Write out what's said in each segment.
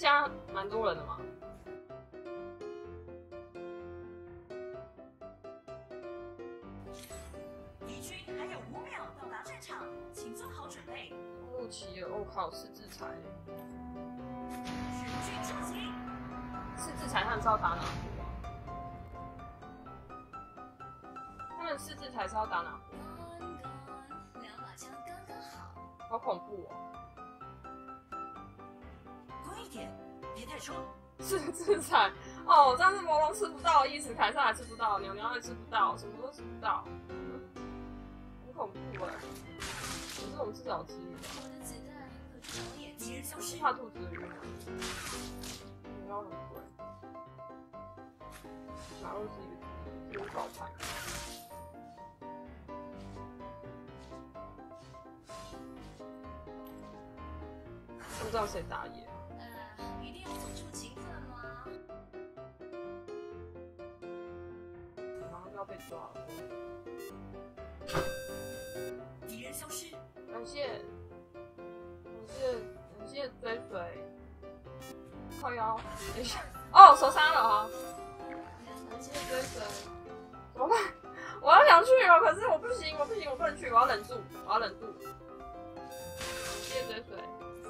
现在蛮多人的嘛。 敌军还有5秒到达战场，请做好准备。 陆奇尔，我靠，4制裁， 全军出击 4制裁他们是要打哪部啊？他们4制裁是要打哪部？ ！2把枪刚刚好。 好恐怖哦！ 多一点，别太冲。 4制裁哦，这样子魔龙吃不到，意思凯撒还吃不到，鸟鸟也吃不到，什么都吃不到，很恐怖哎！可是我们至少吃鱼吧？ 我的子弹和导演敌人消失。 怕兔子鱼吗？鸟很贵，马肉是一个宝牌。不知道谁打野。 一定要走出情分吗？ 马上就要被抓了。 敌人消失。 感谢追随。靠腰，等一下，哦，受伤了哈。感谢追随。怎么办？我要想去哦，可是我不行，我不能去，我要忍住。感谢追随。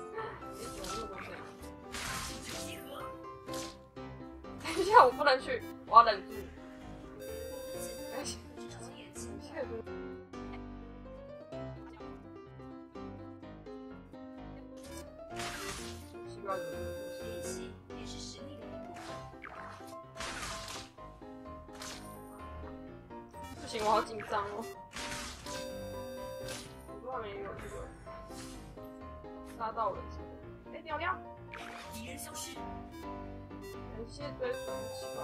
等一下，我不能去，我要忍住。感谢。奇怪的。 练习也是实力的一部分。 不行，我好紧张哦。我都还没有这个杀到人什么的。哎，掉掉。 敌人消失。 感谢追随，奇怪。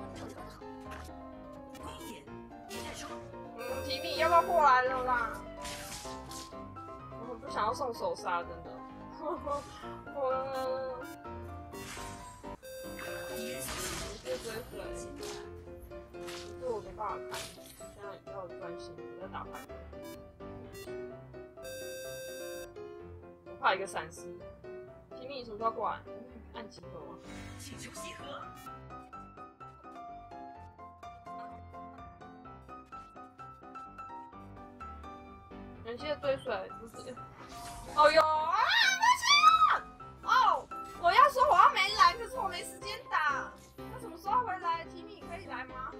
快一点，别太冲。 提米要不要过来了啦？我很不想要送手杀，真的。 敌人消失。 感谢追随。这我没办法看，现在要专心，我在打牌。我怕一个闪失。提米，你什么时候过来？按集合吗？ 请求集合。 感谢追随，不是。哦哟啊！哦，我要说我要没来，可是我没时间打。他什么时候回来？提米可以来吗？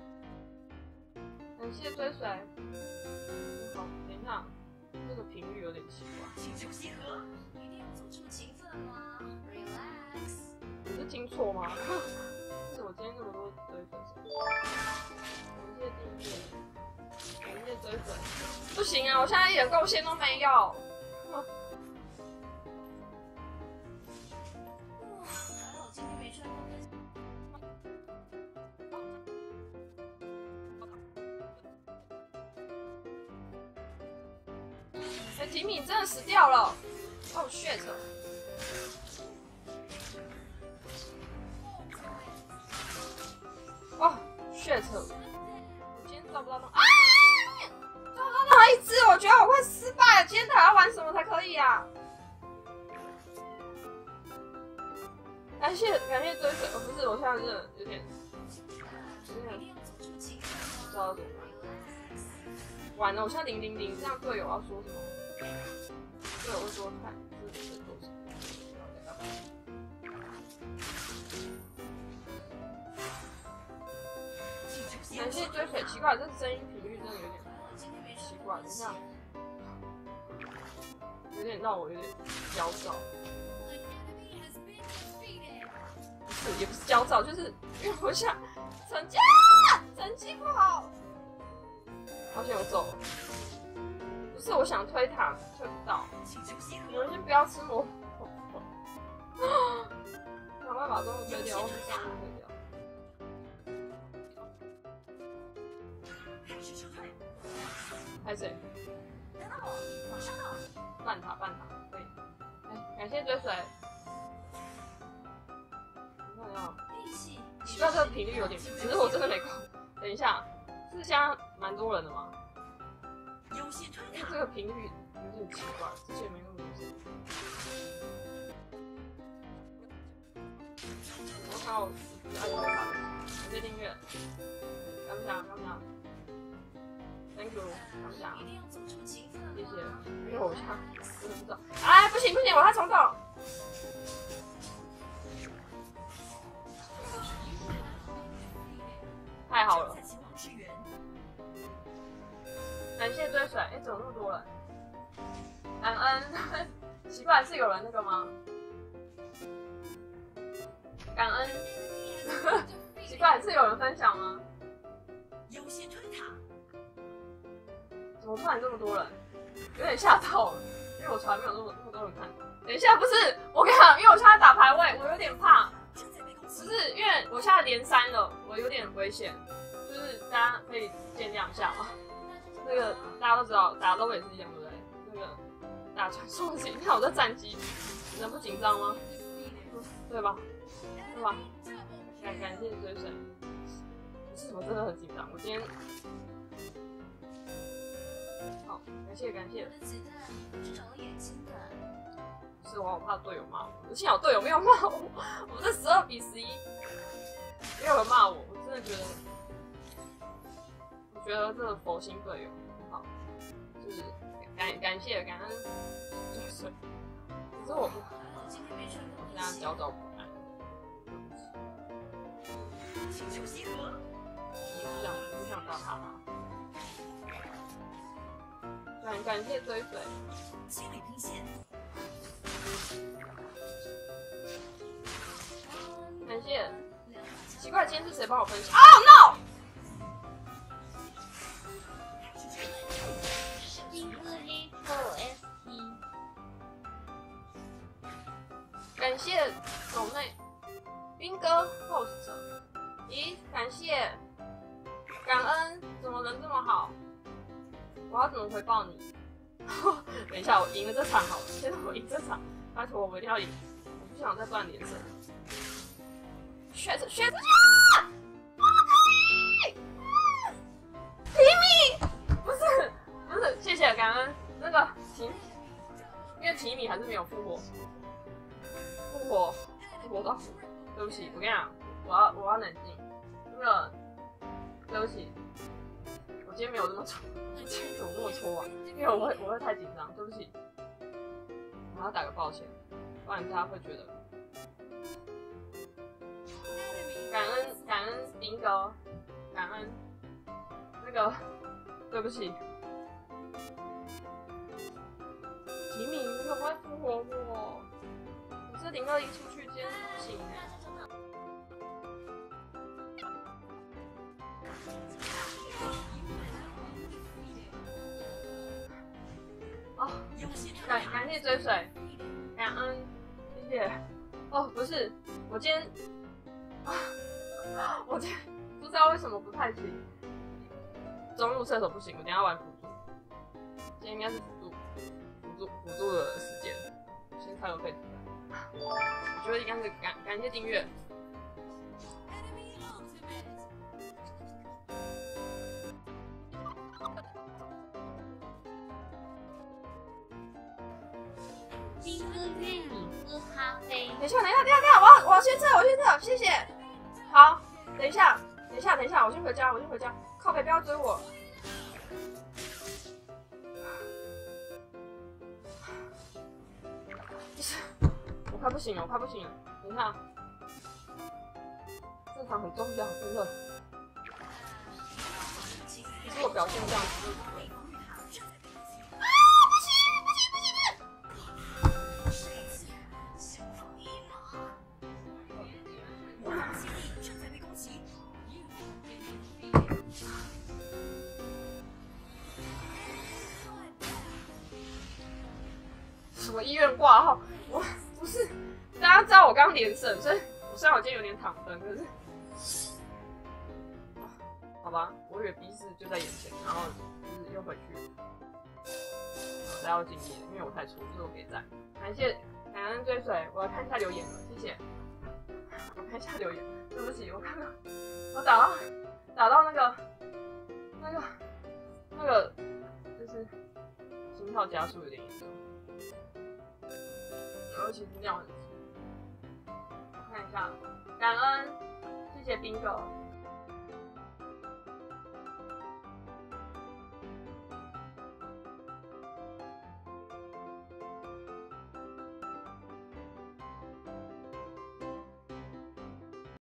感谢追随。好，等一下，这个频率有点奇怪。 请求集合。一定要走出情分吗 ？Relax。 我是听错吗？是我今天这么多追随。感谢订阅，感谢追随。不行啊，我现在一点贡献都没有。 还好今天没穿高跟鞋。 哎，提米真的死掉了！哦，shit！哦，shit！我今天找不到那啊，找不到那一只，我觉得我快失败了。今天还要玩什么才可以啊？感谢追随，不是，我现在真的有点，不知道怎么办。完了，我现在000，这样队友要说什么？队友会说看这是做什么？感谢追随，奇怪，这声音频率真的有点奇怪，等一下，有点让我有点焦躁。不是，也不是焦躁，就是因为我想成绩不好。好像有走了，不是我想推塔推不到，你们先不要吃魔法，赶快把中路推掉，或是上路推掉。还谁？半塔，可以。哎，感谢追随。你看到？奇怪，这个频率有点，只是我真的没空。等一下。是现在蛮多人的吗？因为这个频率有点奇怪，之前没那么明显。 看到我按钮卡，感谢订阅，感想，Thank you，感想，谢谢，因为我现在真的不知道，哎，不行，我要重动。太好了，感谢追水，怎么那么多人？感恩，奇怪是有人那个吗？感恩，奇怪是有人分享吗？优先推塔，怎么突然这么多人？有点吓到了，因为我从来没有那么多人看。等一下，不是我跟你讲，因为我现在打排位，我有点怕。不是因为我现在连3了，我有点危险，就是大家可以见谅一下嘛。那个大家都知道，打都也是一样，对不对？那个打传说型，你看我这战绩，人不紧张吗？对吧？对吧？感谢追水，是我真的很紧张，我今天好，感谢。是我怕队友骂我，幸好队友没有骂我，我这12比11，没有人骂我，我真的觉得，我觉得这个佛心队友很好，就是感谢感恩追水，可是我现在焦躁不安，请求集合，不想打他吗？感谢追水，清理平线。感谢，奇怪，今天是谁帮我分享 ？Oh no！ 感谢狗妹，兵哥 host， 咦，感谢，感恩，怎么人这么好？我要怎么回报你？等一下，我赢了这场好了，现在我赢这场，拜托我一定要赢，我不想再断连胜。学着，我不可以！提米，不是，谢谢感恩那个因为提米还是没有复活到，对不起，我跟你讲，我要冷静，那个，对不起，我今天没有这么戳，我今天怎么那么戳啊？因为我会太紧张，对不起，我要打个抱歉，不然大家会觉得。感恩林哥，感恩那个，对不起，提米，你可不可以复活我？我是021出去，今天不行哦，感谢追水，感恩，谢谢。哦，不是，我今天不知道为什么不太行。中路射手不行，我等一下玩辅助。今天应该是辅助的时间，先开个配图。我觉得应该是感谢订阅。 兵哥约你喝咖啡。 等一下，我要先撤，谢谢。好，等一下，我先回家，靠北不要追我。我快不行了，等一下，这场很重要，真的。可是我表现这样子。什么医院挂号？我不是，大家知道我刚连胜，所以我虽然我今天有点躺分，可是，好吧，我以为 B 4就在眼前，然后就是又回去，大家要敬业，因为我太粗，所以我给赞。感恩追随，我要看一下留言了，谢谢。我看一下留言，对不起，我看到我打到那个，就是心跳加速有点严重。而且是这样子，我看一下，感感恩，谢谢 Bingo。